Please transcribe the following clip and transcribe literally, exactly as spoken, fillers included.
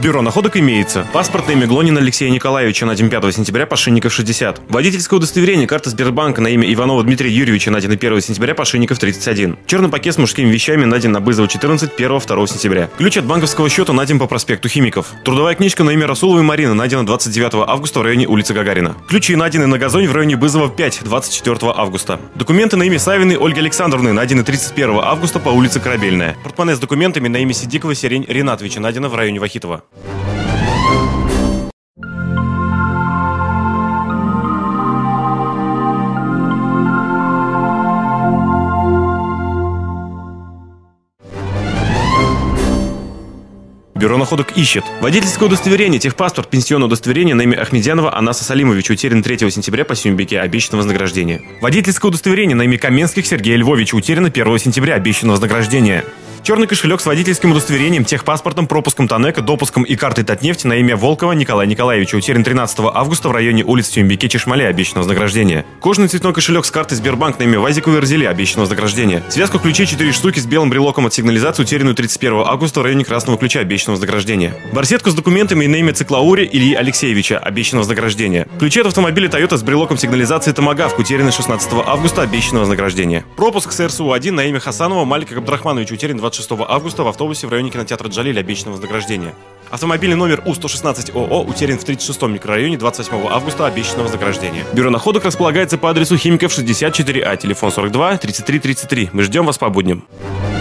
Бюро находок имеется. Паспорт на имя Глонина Алексея Николаевича, найден пятого сентября, Пашинников шестьдесят. Водительское удостоверение, карта Сбербанка на имя Иванова Дмитрия Юрьевича, найден первого сентября, Пашинников тридцать один. Черный пакет с мужскими вещами, найден на Бызова четырнадцать, первого-второго сентября. Ключ от банковского счета найден по проспекту Химиков. Трудовая книжка на имя Расуловой Марины, найдена двадцать девятого августа в районе улицы Гагарина. Ключи найдены на газоне в районе Бызова пять, двадцать четвёртого августа. Документы на имя Савиной Ольги Александровны, найдены тридцать первого августа по улице Корабельная. Портмоне с документами на имя Сидикова Сирень Ринатовича, найдено в районе Вахитова. Бюро находок ищет. Водительское удостоверение, техпаспорт, пенсионное удостоверение на имя Ахмедянова Анаса Салимовича, утерян третьего сентября по Сюмбике, обещано вознаграждение. Водительское удостоверение на имя Каменских Сергея Львовича, утеряно первого сентября, обещано вознаграждение. Черный кошелек с водительским удостоверением, техпаспортом, пропуском Танека, допуском и картой Татнефти на имя Волкова Николая Николаевича, утерян тринадцатого августа в районе улиц Сюмбике, Чешмале, обещано вознаграждение. Кожаный цветной кошелек с картой Сбербанк на имя Вазикова Эрзели, обещано вознаграждение. Связку ключей четыре штуки с белым брелоком от сигнализации, утерянную тридцать первого августа в районе Красного Ключа, обещано вознаграждение. Барсетку с документами на имя Циклаури Ильи Алексеевича, обещано вознаграждение. Ключи от автомобиля Toyota с брелоком сигнализации Томагавк, утеряны шестнадцатого августа, обещано вознаграждение. Пропуск с эр эс у один на имя Хасанова Малика Габдрахмановича, утерян двадцать шестого августа в автобусе в районе кинотеатра Джалиль, обещано вознаграждение. Автомобильный номер У сто шестнадцать ОО утерян в тридцать шестом микрорайоне, двадцать восьмого августа, обещано вознаграждение. Бюро находок располагается по адресу Химиков шестьдесят четыре А, телефон сорок два тридцать три тридцать три. Мы ждем вас по будням.